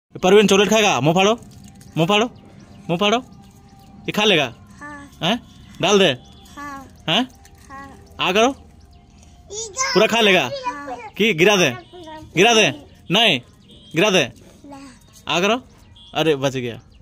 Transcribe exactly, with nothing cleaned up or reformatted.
Parveen chocolate खाएगा? मुँह फाड़ो, मुँह फाड़ो, मुँह फाड़ो। ये खा लेगा? हाँ। हैं? डाल दे? हाँ। हैं? हाँ। आ करो, पूरा खा लेगा? हाँ। कि गिरा दे? गिरा दे? नहीं गिरा दे? आ करो। अरे बच गया।